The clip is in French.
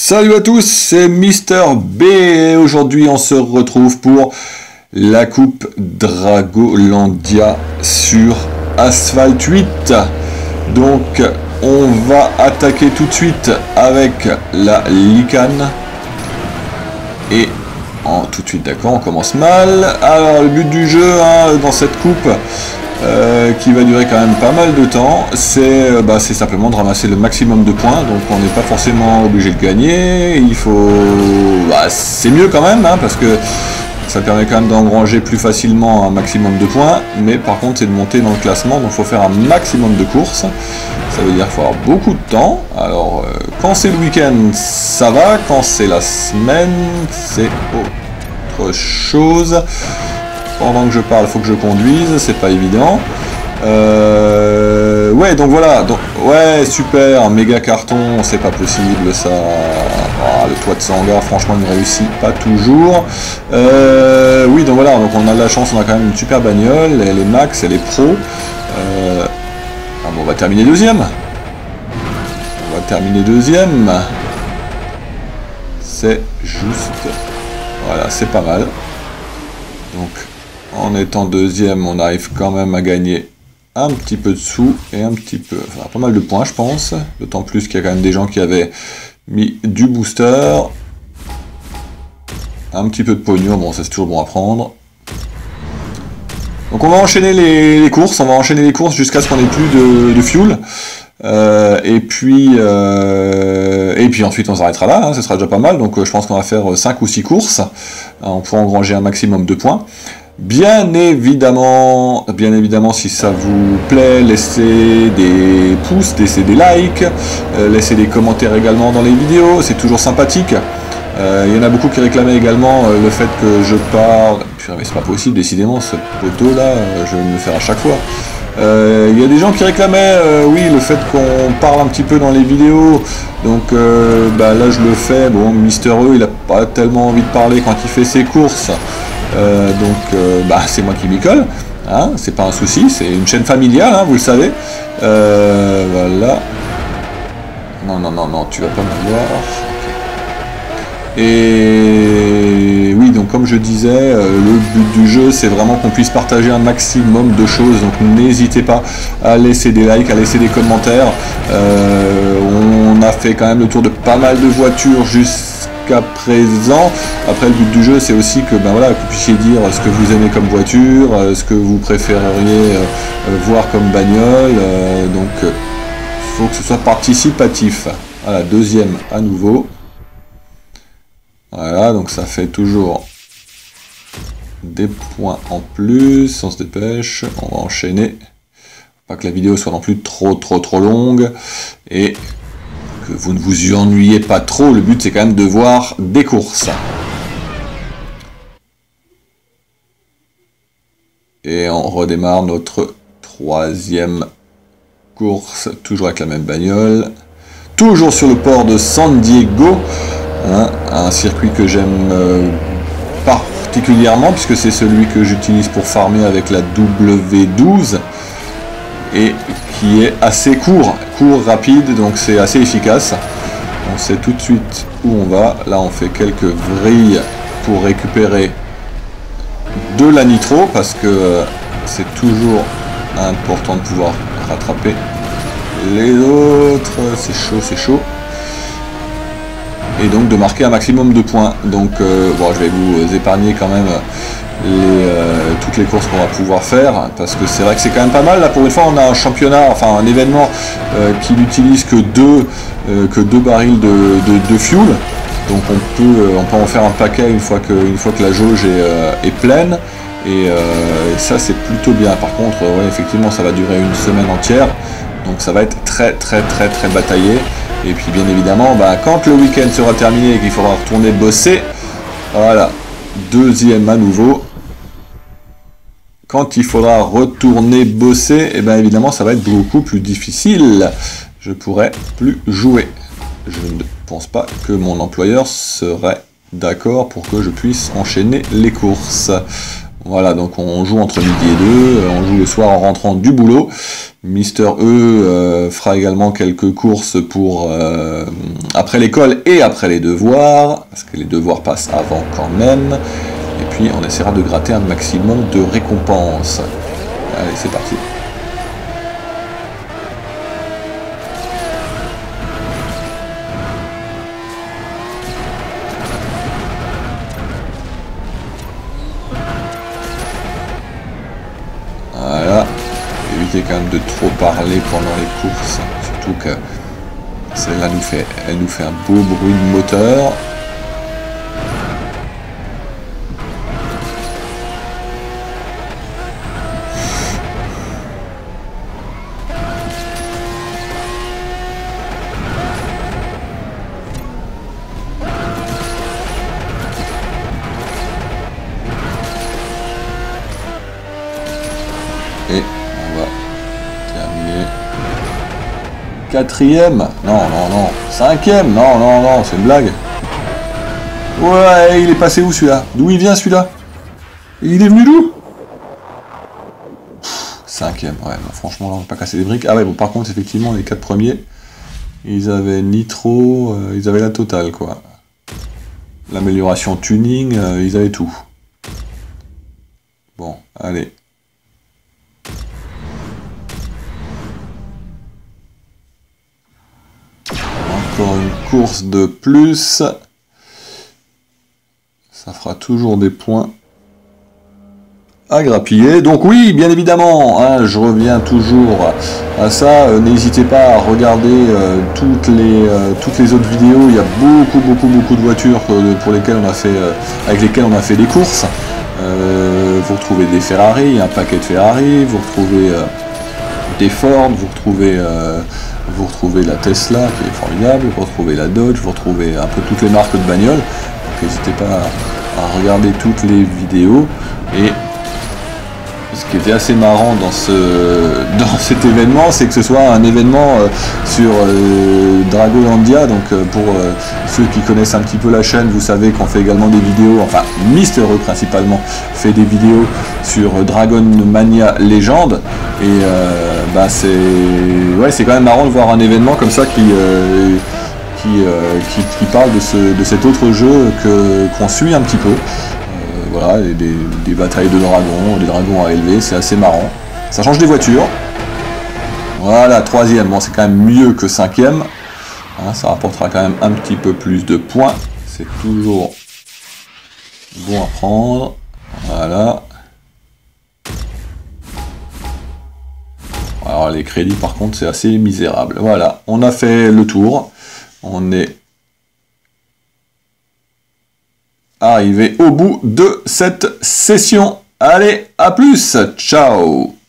Salut à tous, c'est Mister B et aujourd'hui on se retrouve pour la coupe Dragolandia sur Asphalt 8. Donc on va attaquer tout de suite avec la Lycan. Et tout de suite, d'accord, on commence mal. Alors le but du jeu dans cette coupe, qui va durer quand même pas mal de temps, c'est simplement de ramasser le maximum de points. Donc on n'est pas forcément obligé de gagner, il faut... c'est mieux quand même, parce que ça permet quand même d'engranger plus facilement un maximum de points, mais par contre c'est de monter dans le classement, donc il faut faire un maximum de courses. Ça veut dire qu'il faut avoir beaucoup de temps. Alors quand c'est le week-end ça va, quand c'est la semaine c'est autre chose. Pendant que je parle, il faut que je conduise, c'est pas évident. Ouais, donc voilà. Donc, ouais, super, méga carton, c'est pas possible ça. Oh, le toit de Sanga, franchement, il ne réussit pas toujours. Oui, donc voilà, donc on a de la chance, on a quand même une super bagnole. Elle est max, elle est pro. Bon, on va terminer deuxième. C'est juste. Voilà, c'est pas mal. Donc, en étant deuxième, on arrive quand même à gagner un petit peu de sous et un petit peu, enfin pas mal de points je pense, d'autant plus qu'il y a quand même des gens qui avaient mis du booster, un petit peu de pognon, bon ça c'est toujours bon à prendre. Donc on va enchaîner les courses, jusqu'à ce qu'on ait plus de fuel. Et puis ensuite on s'arrêtera là, ce sera déjà pas mal, donc je pense qu'on va faire 5 ou 6 courses, on pourra engranger un maximum de points. Bien évidemment, si ça vous plaît, laissez des pouces, laissez des likes, laissez des commentaires également dans les vidéos, c'est toujours sympathique. Il y en a beaucoup qui réclamaient également le fait que je parle... Putain, mais c'est pas possible, décidément, ce poteau là, je vais me le faire à chaque fois. Il y a des gens qui réclamaient, oui, le fait qu'on parle un petit peu dans les vidéos, donc là je le fais. Bon, Mister E, il a pas tellement envie de parler quand il fait ses courses, c'est moi qui m'y colle, c'est pas un souci, c'est une chaîne familiale, vous le savez. Voilà. Non, tu vas pas m'avoir. Et oui, donc comme je disais, le but du jeu c'est vraiment qu'on puisse partager un maximum de choses, donc n'hésitez pas à laisser des likes, à laisser des commentaires. On a fait quand même le tour de pas mal de voitures jusqu'à présent. Après le but du jeu c'est aussi que que vous puissiez dire ce que vous aimez comme voiture, ce que vous préféreriez voir comme bagnole, donc il faut que ce soit participatif. Voilà, deuxième à nouveau. Voilà, donc ça fait toujours des points en plus, on se dépêche, on va enchaîner. Pas que la vidéo soit non plus trop longue et que vous ne vous ennuyez pas trop, le but c'est quand même de voir des courses. Et on redémarre notre troisième course, toujours avec la même bagnole, toujours sur le port de San Diego. Un circuit que j'aime particulièrement puisque c'est celui que j'utilise pour farmer avec la W12 et qui est assez court, rapide, donc c'est assez efficace. On sait tout de suite où on va. Là on fait quelques vrilles pour récupérer de la nitro parce que c'est toujours important de pouvoir rattraper les autres. C'est chaud. Et donc de marquer un maximum de points. Donc je vais vous épargner quand même toutes les courses qu'on va pouvoir faire, parce que c'est vrai que c'est quand même pas mal. Là pour une fois on a un championnat, enfin un événement qui n'utilise que deux barils de fuel. Donc on peut en faire un paquet une fois que la jauge est pleine. Et ça c'est plutôt bien. Par contre effectivement ça va durer une semaine entière. Donc ça va être très bataillé. Et puis bien évidemment, quand le week-end sera terminé et qu'il faudra retourner bosser, voilà, deuxième à nouveau. Quand il faudra retourner bosser, et bien évidemment ça va être beaucoup plus difficile. Je pourrai plus jouer. Je ne pense pas que mon employeur serait d'accord pour que je puisse enchaîner les courses. Voilà, donc on joue entre midi et 2, on joue le soir en rentrant du boulot. Mister E fera également quelques courses pour après l'école et après les devoirs, parce que les devoirs passent avant quand même. Et puis on essaiera de gratter un maximum de récompenses. Allez, c'est parti. Voilà. Éviter quand même de trop parler pendant les courses, surtout que celle-là elle nous fait un beau bruit de moteur. Et on va terminer. 4e. Non, non, non. 5e. Non, non, non. C'est une blague. Ouais, il est passé où celui-là? D'où il vient celui-là? Il est venu d'où? 5e. Ouais, bon, franchement, là, on va pas casser des briques. Ah ouais, bon, par contre, effectivement, les 4 premiers, ils avaient nitro, ils avaient la totale, quoi. L'amélioration tuning, ils avaient tout. Bon, allez. Encore une course de plus. Ça fera toujours des points à grappiller. Donc oui, bien évidemment, hein, je reviens toujours à ça. N'hésitez pas à regarder toutes les autres vidéos. Il y a beaucoup de voitures pour lesquelles on a fait, avec lesquelles on a fait des courses. Vous retrouvez des Ferrari, un paquet de Ferrari, vous retrouvez des Ford, vous retrouvez la Tesla qui est formidable, vous retrouvez la Dodge, vous retrouvez un peu toutes les marques de bagnoles. Donc n'hésitez pas à regarder toutes les vidéos. Et ce qui était assez marrant dans cet événement, c'est que ce soit un événement sur Dragolandia. Donc pour ceux qui connaissent un petit peu la chaîne, vous savez qu'on fait également des vidéos, enfin Mister E principalement fait des vidéos sur Dragon Mania Légende. Et bah c'est quand même marrant de voir un événement comme ça qui parle de cet autre jeu qu'on suit un petit peu. Voilà, des batailles de dragons, des dragons à élever, c'est assez marrant. Ça change des voitures. Voilà, 3e, bon c'est quand même mieux que 5e. Hein, ça rapportera quand même un petit peu plus de points. C'est toujours bon à prendre. Voilà. Alors les crédits par contre c'est assez misérable. Voilà, on a fait le tour. On est arrivé au bout de cette session. Allez, à plus, ciao!